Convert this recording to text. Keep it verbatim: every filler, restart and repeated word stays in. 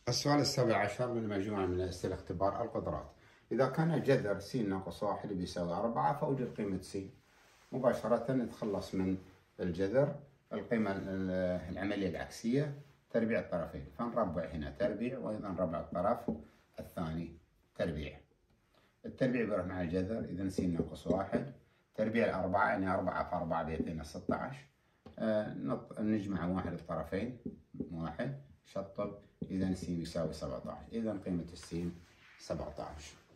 السؤال السابع عشر من مجموعة من أسئلة اختبار القدرات. إذا كان جذر س ناقص واحد بيساوي أربعة فأوجد قيمة س. مباشرة نتخلص من الجذر، القيمة العملية العكسية تربيع الطرفين، فنربع هنا تربيع وأيضا ربع الطرف الثاني تربيع. التربيع بيروح مع الجذر، إذا س ناقص واحد تربيع الأربعة يعني أربعة في أربعة بيعطينا ستة عشر. آه نجمع واحد الطرفين واحد شطب، إذا س يساوي سبعة عشر، إذا قيمة الس سبعة عشر.